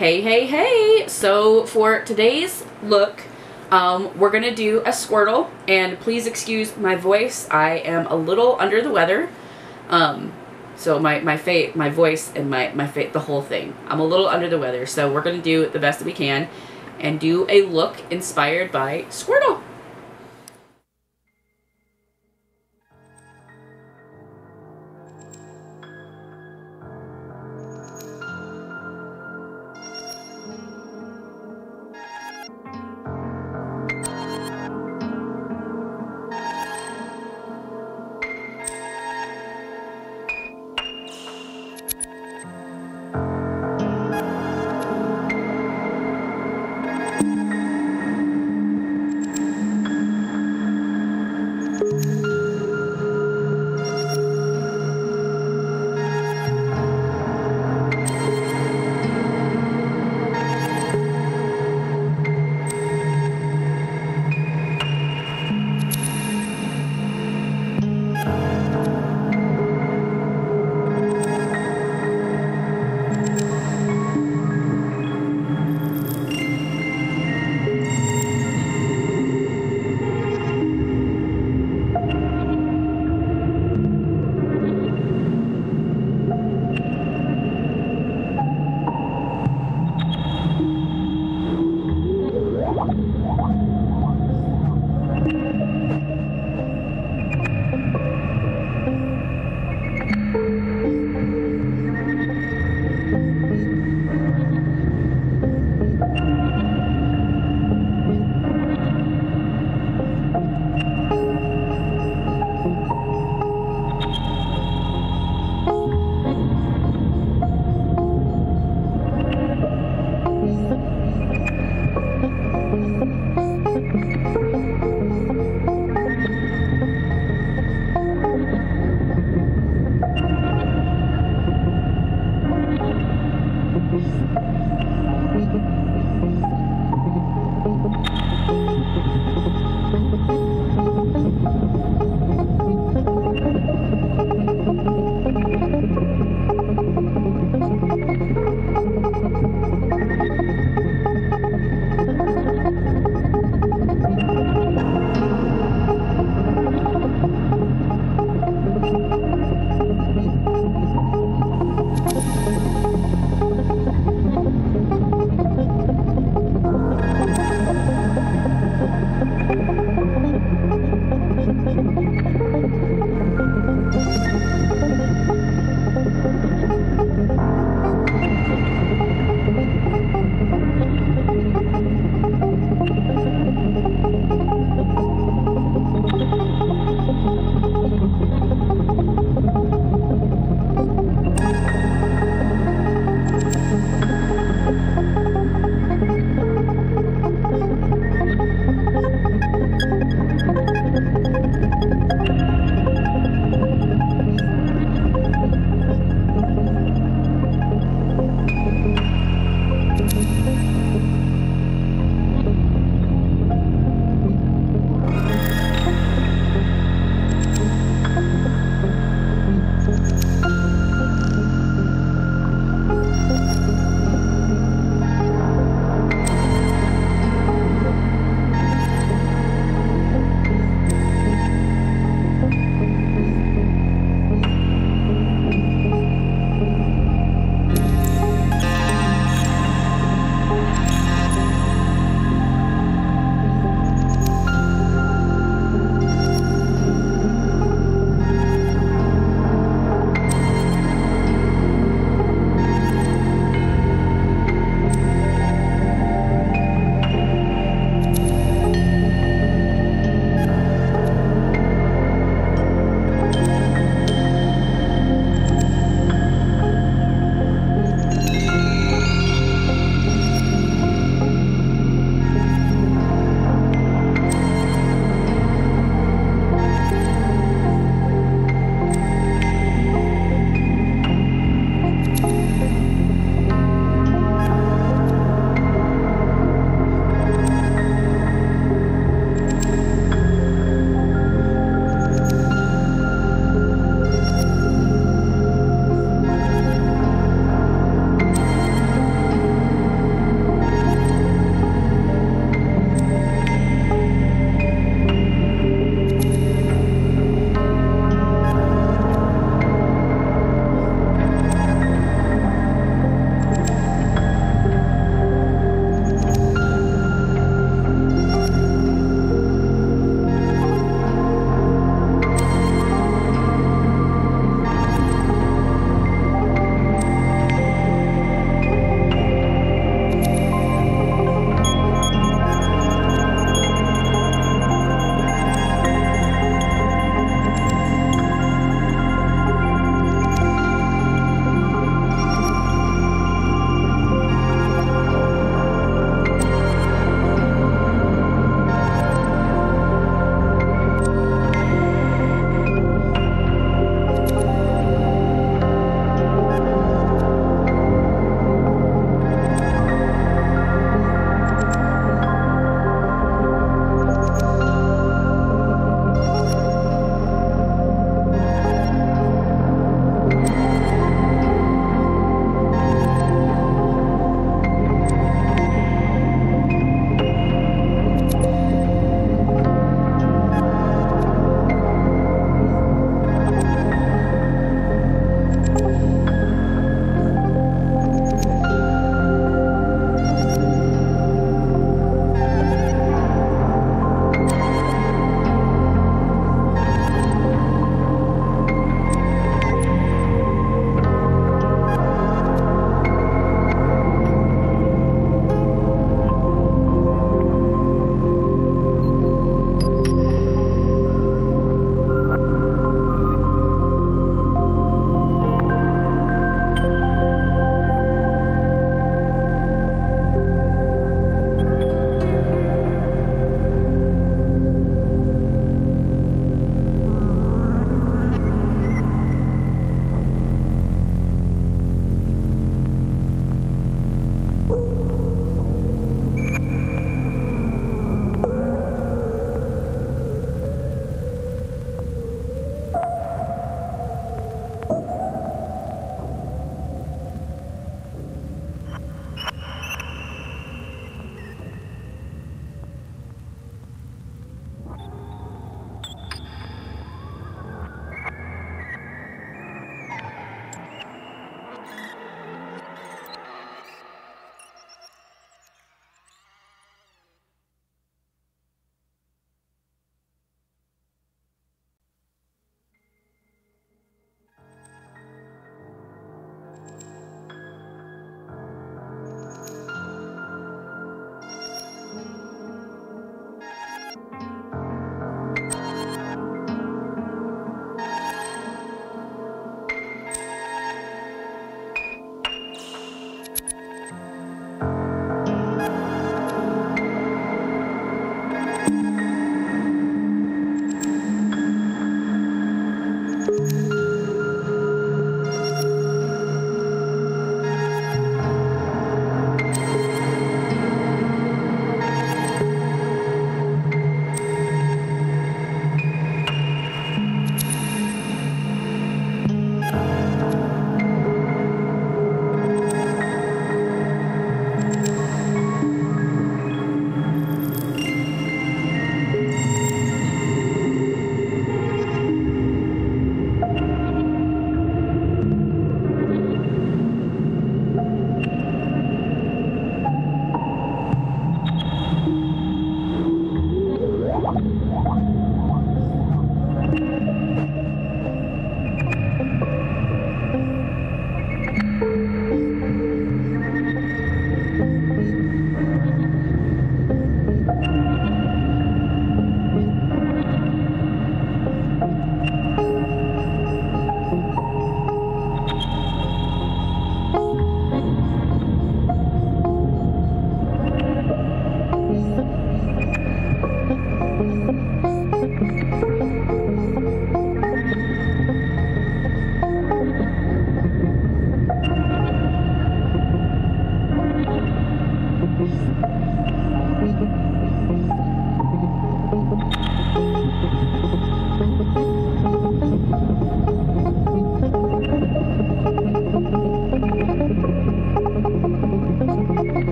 Hey, hey, hey! So for today's look, we're gonna do a Squirtle, and please excuse my voice. I am a little under the weather. So my voice and the whole thing. I'm a little under the weather, so we're gonna do the best that we can and do a look inspired by Squirtle.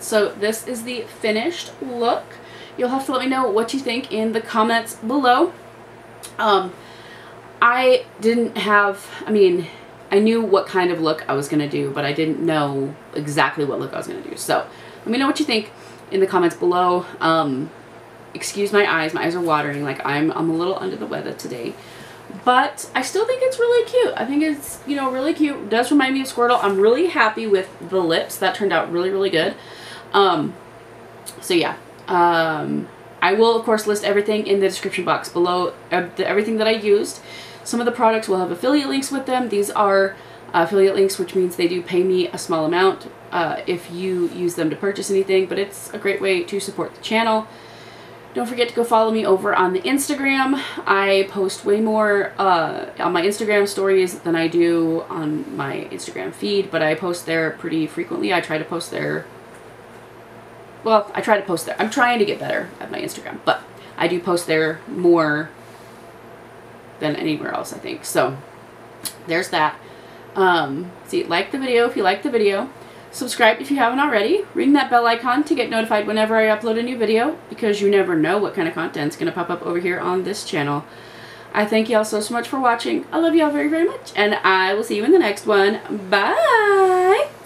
So this is the finished look. You'll have to let me know what you think in the comments below. I knew what kind of look I was going to do, but I didn't know exactly what look I was going to do. So let me know what you think in the comments below. Excuse my eyes are watering, like I'm a little under the weather today. But I still think it's really cute. I think it's, you know, really cute. It does remind me of Squirtle. I'm really happy with the lips. That turned out really, really good. So yeah. I will, of course, list everything in the description box below, everything that I used. Some of the products will have affiliate links with them. These are affiliate links, which means they do pay me a small amount if you use them to purchase anything, but it's a great way to support the channel. Don't forget to go follow me over on the Instagram. I post way more on my Instagram stories than I do on my Instagram feed, but I post there pretty frequently. I try to post there. Well, I try to post there. I'm trying to get better at my Instagram, but I do post there more than anywhere else, I think. So there's that. See, like the video if you like the video. Subscribe if you haven't already. Ring that bell icon to get notified whenever I upload a new video, because you never know what kind of content's going to pop up over here on this channel. I thank y'all so much for watching. I love y'all very, very much, and I will see you in the next one. Bye!